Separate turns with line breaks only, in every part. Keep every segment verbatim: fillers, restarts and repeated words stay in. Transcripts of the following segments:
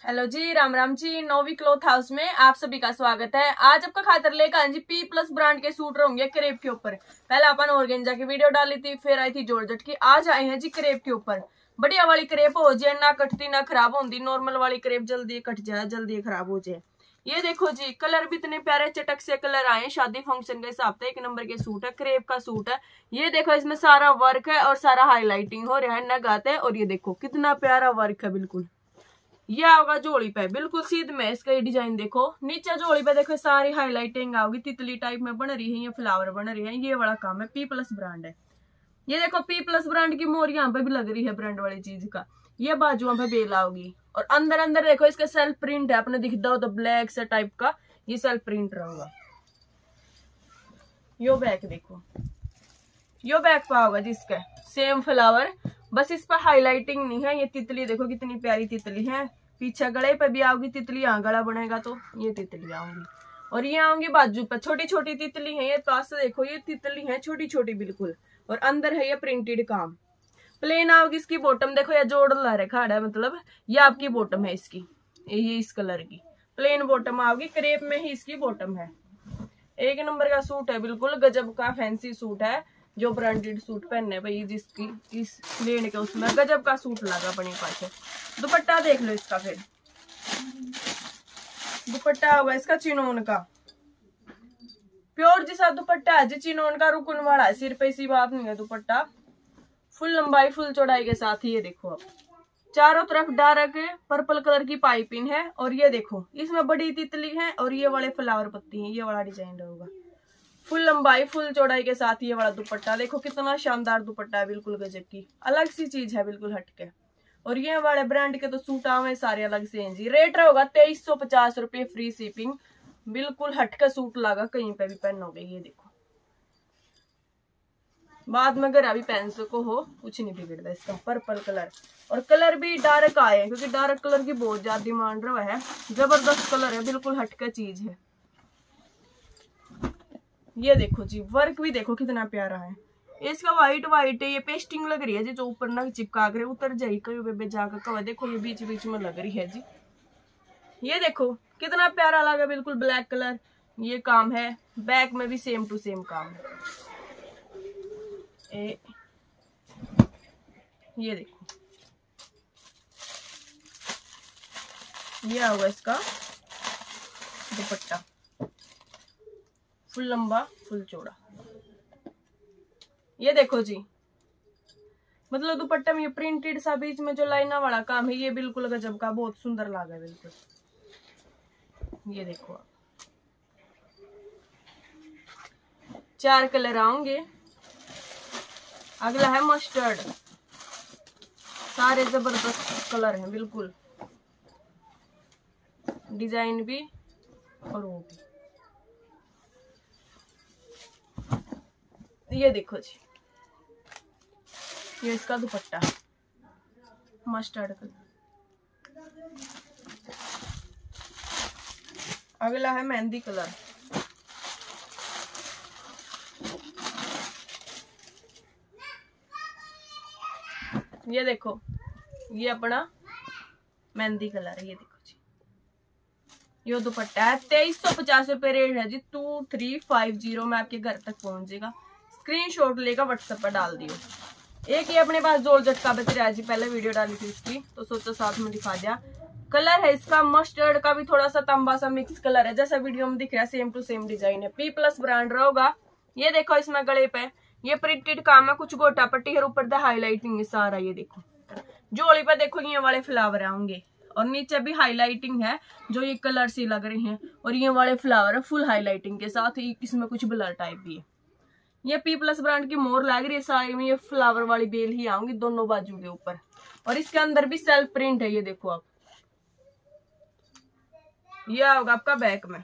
Hello जी, राम राम जी। Novi cloth house में आप सभी का स्वागत है। आज आपका खातर लेकर आए जी पी प्लस ब्रांड के सूट होंगे क्रेप के ऊपर। पहले अपन ऑर्गेन्जा की वीडियो डाली थी, फिर आई थी जॉर्जेट की। आज आए हैं जी क्रेप के ऊपर। बढ़िया वाली क्रेप हो जाए, ना कटती ना खराब होती। नॉर्मल वाली क्रेप जल्दी कट जाए, जल्दी खराब हो जाए। ये देखो जी, कलर भी इतने प्यारे चटक से कलर आए। शादी फंक्शन के हिसाब से एक नंबर के सूट है, क्रेप का सूट है। ये देखो, इसमें सारा वर्क है और सारा हाईलाइटिंग हो रहा है, नगाते है। और ये देखो कितना प्यारा वर्क है। बिल्कुल ये आओगा जोड़ी पे, बिल्कुल सीध में इसका ये डिजाइन देखो। नीचे जोड़ी पे देखो सारी हाईलाइटिंग आओगी, तितली टाइप में बन रही है, ये फ्लावर बन रही है। ये वाला काम है, पी प्लस ब्रांड है। ये देखो पी प्लस ब्रांड की मोर यहाँ पे भी लग रही है ब्रांड वाली चीज का। ये बाजुओं पे बेल आओगी और अंदर अंदर देखो इसका सेल्फ प्रिंट है। अपने दिखता हो तो ब्लैक से टाइप का ये सेल्फ प्रिंट रहेगा। यो बैक देखो, यो बैक पे होगा जिसका सेम फ्लावर, बस इस पर हाईलाइटिंग नहीं है। ये तितली देखो कितनी प्यारी तितली है। पीछे गले पे भी आओगी तितली, यहाँ गला बनेगा तो ये तितली आऊंगी। और ये आऊंगी बाजू पर, छोटी छोटी तितली है। ये पास से देखो, ये तितली है छोटी छोटी बिल्कुल। और अंदर है ये प्रिंटेड काम। प्लेन आओगी इसकी बॉटम देखो, या जोड़ ला रखा है, मतलब ये आपकी बॉटम है इसकी। ये इस कलर की प्लेन बॉटम आओगी, क्रेप में ही इसकी बॉटम है। एक नंबर का सूट है, बिल्कुल गजब का फैंसी सूट है। जो ब्रांडेड सूट पहनने भाई जिसकी इस लेने के उसमें गजब का सूट लगा अपने पास। दुपट्टा देख लो इसका। फिर दुपट्टा होगा इसका चिनोन का, प्योर जैसा दुपट्टा है जी। चिनोन का रुकन वाला है, सिर पे इसी बात नहीं है। दुपट्टा फुल लंबाई फुल चौड़ाई के साथ ही। ये देखो अब चारों तरफ डार्क पर्पल कलर की पाइपिंग है। और ये देखो इसमें बड़ी तितली है और ये वाले फ्लावर पत्ती है। ये वाला डिजाइन रहेगा, फुल लंबाई फुल चौड़ाई के साथ। ये वाला दुपट्टा देखो कितना शानदार दुपट्टा है, बिल्कुल गजब की अलग सी चीज है, बिल्कुल हटके। और ये वाले ब्रांड के तो सूट आवे सारे अलग से हैं जी। रेट रहेगा तेईस सौ पचास रुपये, फ्री शिपिंग। बिल्कुल हटके सूट लगा, कहीं पे भी पहनोगे। ये देखो बाद में अगर अभी पहन सको हो, कुछ नहीं बिगड़ता इसका। पर्पल कलर और कलर भी डार्क आए, क्योंकि डार्क कलर की बहुत ज्यादा डिमांड रहा है। जबरदस्त कलर है, बिल्कुल हटके चीज है। ये देखो जी, वर्क भी देखो कितना प्यारा है। इसका व्हाइट व्हाइट है, ये पेस्टिंग लग रही है जी। जो ऊपर ना चिपका कर उतर जाए कहीं बेबे जाकर कवर। देखो ये बीच बीच में लग रही है जी। ये देखो कितना प्यारा लगा, बिल्कुल ब्लैक कलर। ये काम है, बैक में भी सेम टू सेम काम है। ए, ये देखो ये होगा इसका दुपट्टा, फुल लंबा फुल चौड़ा। ये देखो जी, मतलब दुपट्टे में ये प्रिंटेड सा बीच में जो लाइना वाला काम है, ये बिल्कुल गजब का, बहुत सुंदर लगा बिल्कुल। ये देखो आप चार कलर आएंगे। अगला है मस्टर्ड, सारे जबरदस्त कलर हैं बिल्कुल, डिजाइन भी और वो भी। ये देखो जी, ये इसका दुपट्टा मस्टर्ड कलर। अगला है मेहंदी कलर। ये देखो ये अपना मेहंदी कलर है। ये देखो जी, ये दुपट्टा है। तेईस सौ पचास रुपए रेट है जी। टू थ्री फाइव जीरो में आपके घर तक पहुंचेगा। स्क्रीनशॉट लेकर व्हाट्सएप पर डाल दियो। एक ही अपने पास जॉर्जेट का बच रहा है जी, पहले वीडियो डाली थी इसकी तो सोचा साथ में दिखा दिया। कलर है इसका मस्टर्ड का भी थोड़ा सा तांबा सा मिक्स कलर है, जैसा वीडियो में दिख रहा है सेम टू सेम डिजाइन है। पी प्लस ब्रांड रहेगा। ये देखो इसमें गले पे ये प्रिंटेड काम है, कुछ गोटा पट्टी है, ऊपर द हाईलाइटिंग है सारा। ये देखो जोड़ी पे देखो ये वाले फ्लावर आएंगे और नीचे भी हाईलाइटिंग है, जो ये कलर सी लग रही हैं। और ये वाले फ्लावर है फुल हाईलाइटिंग के साथ, इसमें कुछ ब्लर टाइप भी है। ये पी प्लस ब्रांड की मोर लग रही है सारी में। ये फ्लावर वाली बेल ही आऊंगी दोनों बाजू के ऊपर। और इसके अंदर भी सेल्फ प्रिंट है। ये देखो आप, ये होगा आपका बैक में,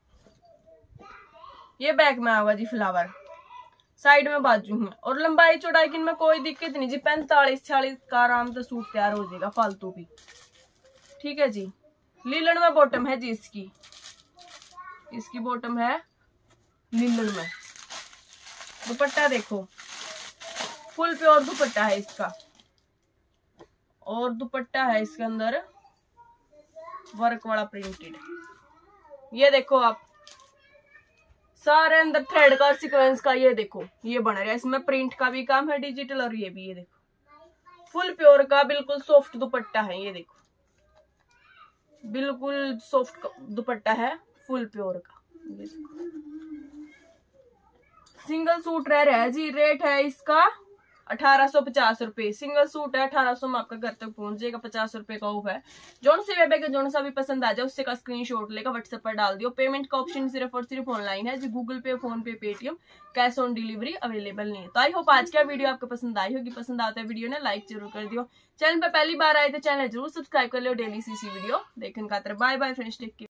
ये बैक में आएगा जी फ्लावर, साइड में बाजू है। और लंबाई चौड़ाई की इनमें कोई दिक्कत नहीं जी। पैंतालीस छियालीस का आराम से सूट तैयार हो जाएगा, फालतू भी। ठीक है जी। लीलन में बॉटम है जी इसकी, इसकी बॉटम है लीलन में। दुपट्टा देखो फुल प्योर दुपट्टा है इसका। और दुपट्टा है इसके अंदर वर्क वाला प्रिंटेड। ये देखो आप सारे अंदर थ्रेड का और सीक्वेंस का, ये देखो ये बना रहा है। इसमें प्रिंट का भी काम है डिजिटल, और ये भी ये देखो फुल प्योर का बिल्कुल सॉफ्ट दुपट्टा है। ये देखो बिल्कुल सॉफ्ट दुपट्टा है फुल प्योर का। ये देखो सिंगल सूट रह रहा है जी। रेट है इसका अठारह सौ पचास रुपए। सिंगल सूट है अठारह सौ में आपका घर तक पहुंच जाएगा। पचास रुपए का ऑफ है। जोन से वेब है जोन सा भी पसंद आ जाए उससे का स्क्रीनशॉट लेकर व्हाट्सएप पर डाल दियो। पेमेंट का ऑप्शन सिर्फ और सिर्फ ऑनलाइन है जी। Google Pay, PhonePe, Paytm, cash on delivery available नहीं है। तो आई होप आज का वीडियो आपको पसंद आई होगी। पसंद आता है वीडियो ने लाइक जरूर कर दियो। चैनल पर पहली बार आए तो चैनल जरूर सब्सक्राइब कर लो। डेली सी सी वीडियो देखने का। Bye bye friends, take care.